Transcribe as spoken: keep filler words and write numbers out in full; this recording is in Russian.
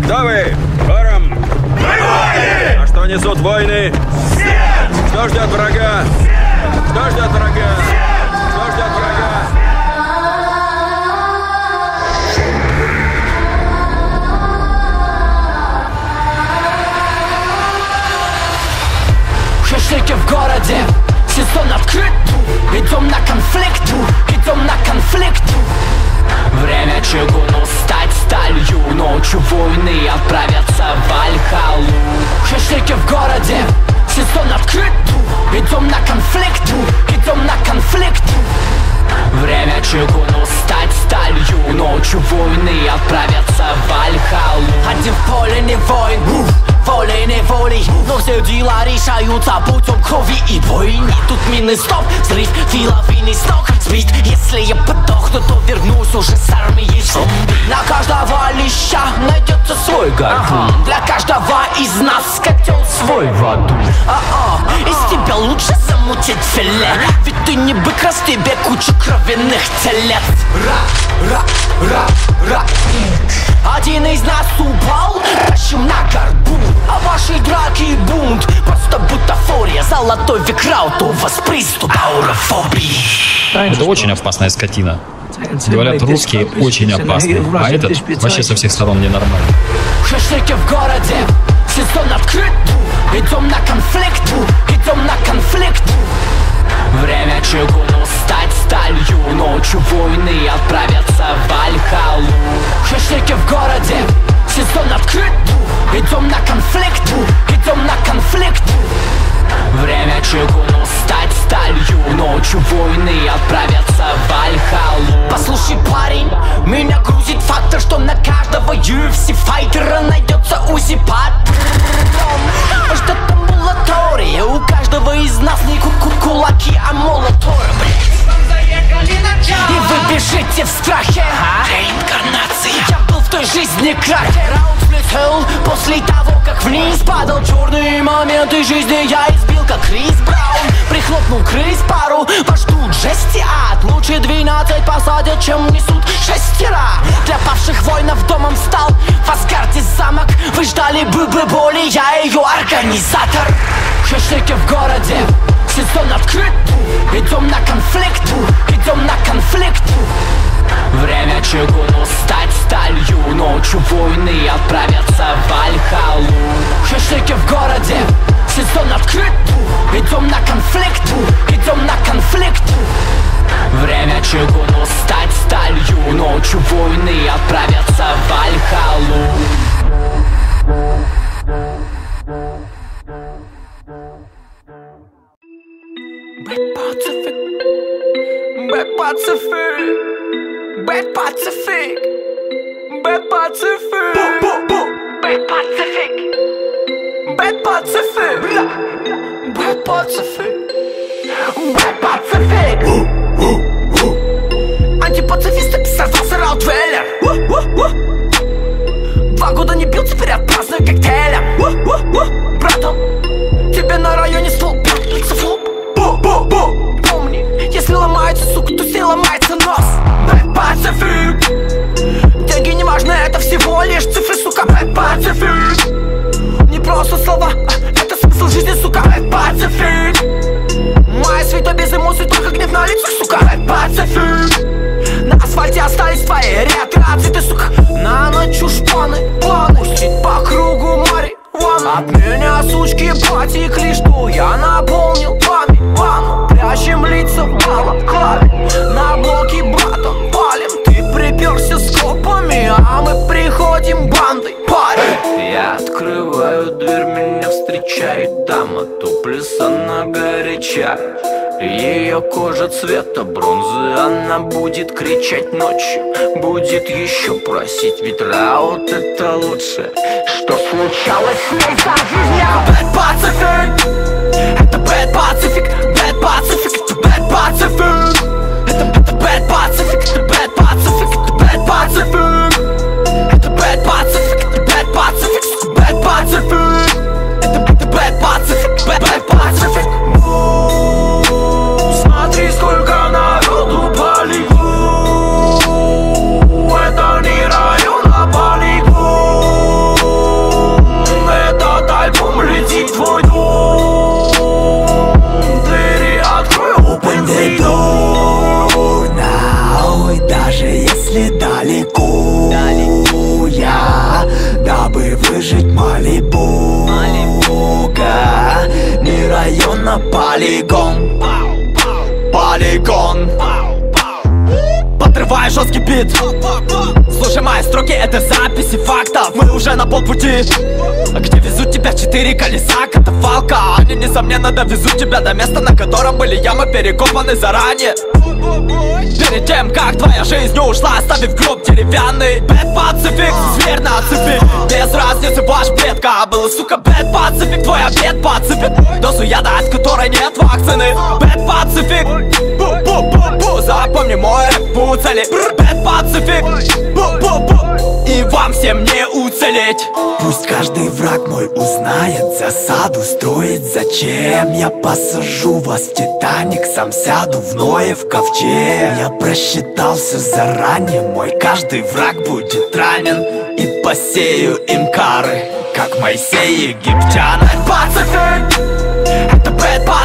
Кто вы? Хором! Мы воины! А что несут войны? Смерть! Что ждет врага? Смерть! Что ждет врага? Смерть! Что ждет врага? Шашлыки в городе, сезон открыт. Идем на конфликт, идем на конфликт. Время чугуну стать сталью. Ночью войны отправятся в Вальхалу. Шашлыки в городе, сезон открыт. Идем на конфликт, идем на конфликт. Время чугуну стать сталью. Ночью войны отправятся в Вальхалу. Один в поле не воин, волей неволей, но все дела решаются путем крови и бойни. Тут мины стоп, взрыв и лавины с ног сбит. Если я подохну, то вернусь уже с армией зомби. На каждого леща найдется свой гарпун. Для каждого из нас котел свой в аду. А-а, из тебя лучше замутить филе, ведь ты не бык, раз тебе куча кровяных телец. Ра-ра-ра-ра. Один из нас упал, тащим на горбу. А ваши драки бунт просто бутафория. Золотой век раут, у вас приступ аурофобии. Это очень опасная скотина. Говорят, русские очень опасные, а этот вообще со всех сторон ненормальный. Шашлыки в городе, сезон открыт. Идем на конфликт, идем на конфликт. Время чугуну стать сталью. Ночью войны отправятся в Вальхалу. Шашлыки в городе, сезон открыт. Идем на конфликт, идем на конфликт. Время чугуну стать сталью. Ночью войны отправятся в Вальхалу. Послушай, парень, меня грузит фактор, что на каждого ю эф си-файтера найдется узи-патрон. Может, это амбулатория. У каждого из нас не ку-ку-кулаки, а молоторы, блядь. И вы бежите в страхе. Реинкарнация. Я был в той жизни крахе. Раунд влетел после того, как вниз падал. Черные моменты жизни я избил, как Крис Браун. Прихлопнул крыс пару, вас ждут жести ад. Лучше двенадцать посадят, чем несут шестера. Для павших воинов домом стал в Асгарде замок. Вы ждали бы боли, я ее организатор. Шашлыки в городе, сезон открыт. Идем на конфликт, идем на конфликт. Время чугуну стать сталью. Ночью войны отправятся в Вальхалу. Шашлыки в городе, сезон открыт. Идем на конфликт, идем на конфликт. Время чугуну стать сталью. Ночью войны отправятся в Вальхалу. Bad Pacific, Bad Pacific, Bad Pacific, Bad Pacific, Bad Pacific, Bad Pacific, Bad Pacific, Bad Pacific. Антипацифист обсосался Раутвейлер. Два года не пил, теперь отпраздную коктейлем. Братан, тебе на районе стол пятница флоп. Помни, если ломается, сука, то с ней ломается нос. Bad Pacific. Деньги не важны, это всего лишь цифры, сука. Bad Pacific. Не просто слова, это смысл жизни, сука. Bad Pacific. Моя света без эмоций, только гнев на лицах, сука. Bad Pacific. На асфальте остались твои реакции, ты, сука. На ночь шпаны, планы, пустить по кругу море. От меня сучки потекли, что я наполнил вами ванну. Прячем лица в балаклаве, на блоке братом палим. Ты приперся с копами, а мы приходим бандой, парень. Я открываю дверь, меня встречает дама. Туплиса она горяча, ее кожа цвета бронзы. Она будет кричать ночью, будет еще просить. Ведь раут это лучше, что случалось с ней за жизнь. Bad Pacific. Это Bad Pacific, Bad Pacific, это Bad Pacific. Это, это Bad Pacific, это Bad Pacific, это Bad Pacific. Это Bad Pacific, это Bad Pacific, Bad Pacific. Это, это Bad Pacific, Bad, Bad Pacific. Смотри, сколько народу полегло. Это не район, а полигон. на полигон. Полигон. Подрываю жесткий бит. Слушай мои строки, это записи фактов. Мы уже на полпути. А где везут тебя четыре колеса катафалка? Они, несомненно, довезут тебя до места, на котором были ямы перекопаны заранее. Перед тем, как твоя жизнь ушла, оставив гроб деревянный. Bad Pacific, зверь на цепи. Без разницы, ваш предка был, сука, Bad Pacific. Твой обед подсыпет дозу яда, от которой нет вакцины. Bad Pacific, бу-бу-бу-бу. Запомни мой рэп, уцели. Bad Pacific, бу-бу-бу. И вам всем не уцелеть. Пусть каждый враг мой узнает, засаду строить зачем. Я посажу вас в Титаник, сам сяду в Ноев ковчег. Я просчитался заранее, мой каждый враг будет ранен. И посею им кары, как Моисей египтянин. Pacific, это Bad Pacific.